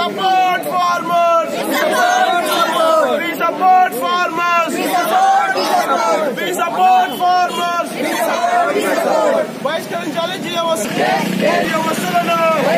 support farmers. We support farmers. We support farmers. బహిష్కరించాలి Jio వస్తువులను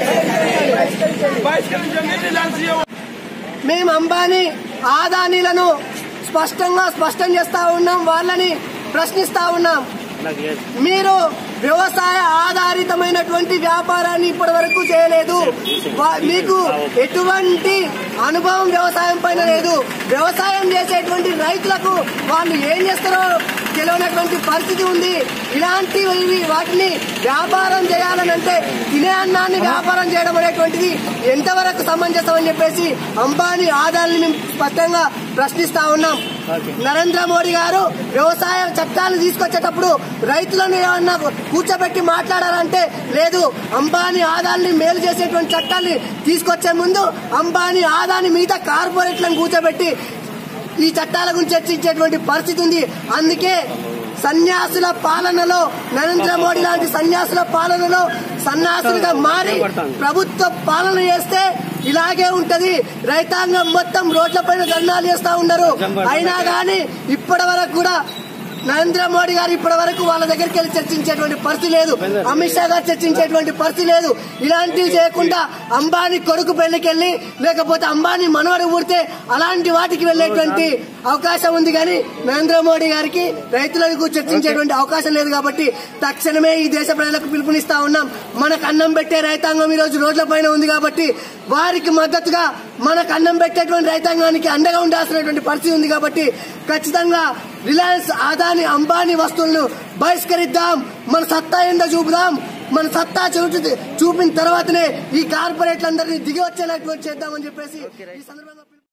బహిష్కరించండి. మేము అంబానీ ఆదానీలను స్పష్టం చేస్తా ఉన్నాం, వాళ్ళని ప్రశ్నిస్తా ఉన్నాం. మీరు వ్యవసాయ ఆధారితమైనటువంటి వ్యాపారాన్ని ఇప్పటి వరకు చేయలేదు. మీకు ఎటువంటి అనుభవం వ్యవసాయం పైన లేదు. వ్యవసాయం చేసేటువంటి రైతులకు వాళ్ళు ఏం చేస్తారో తెలియనటువంటి పరిస్థితి ఉంది. ఇలాంటివి వాటిని వ్యాపారం చేయాలనంటే తినే అన్నాన్ని వ్యాపారం చేయడం అనేటువంటిది ఎంతవరకు సమంజసం అని చెప్పేసి అంబానీ ఆదాయాన్ని మేము స్పష్టంగా ప్రశ్నిస్తా ఉన్నాం. నరేంద్ర మోడీ గారు వ్యవసాయ చట్టాలు తీసుకొచ్చేటప్పుడు రైతులను ఏమన్నా కూర్చోబెట్టి మాట్లాడారంటే లేదు. అంబానీ ఆదాయాన్ని మేలు చేసేటువంటి చట్టాన్ని తీసుకొచ్చే ముందు అంబానీ ఆదాని మిగతా కార్పొరేట్లను కూర్చోబెట్టి ఈ చట్టాల గురించి చర్చించేటువంటి పరిస్థితి ఉంది. అందుకే సన్యాసుల పాలనలో నరేంద్ర మోడీ లాంటి సన్యాసుల పాలనలో సన్యాసులుగా మారి ప్రభుత్వ పాలన చేస్తే ఇలాగే ఉంటది. రైతాంగం మొత్తం రోడ్లపైన ధర్నాలు చేస్తా ఉన్నారు. అయినా గానీ ఇప్పటి వరకు కూడా నరేంద్ర మోడీ గారు ఇప్పటి వరకు వాళ్ళ దగ్గరికి వెళ్ళి చర్చించేటువంటి పరిస్థితి లేదు. అమిత్ షా గారు చర్చించేటువంటి పరిస్థితి లేదు. ఇలాంటివి చేయకుండా అంబానీ కొడుకు పెళ్లికెళ్లి లేకపోతే అంబానీ మనవడు ఊడితే అలాంటి వాటికి వెళ్లేటువంటి అవకాశం ఉంది. కానీ నరేంద్ర మోడీ గారికి రైతులకు చర్చించేటువంటి అవకాశం లేదు. కాబట్టి తక్షణమే ఈ దేశ ప్రజలకు పిలుపునిస్తా ఉన్నాం. మనకు అన్నం పెట్టే రైతాంగం ఈ రోజు రోడ్ల పైన ఉంది. కాబట్టి వారికి మద్దతుగా మనకు అన్నం పెట్టేటువంటి రైతాంగానికి అండగా ఉండాల్సినటువంటి పరిస్థితి ఉంది. కాబట్టి ఖచ్చితంగా రిలయన్స్ అదానీ అంబానీ వస్తువులను బహిష్కరిద్దాం. మన సత్తా ఏందో చూపుదాం. మన సత్తా చూపిన తర్వాతనే ఈ కార్పొరేట్లందరినీ దిగి వచ్చేలాంటి చేద్దామని చెప్పేసి ఈ సందర్భంగా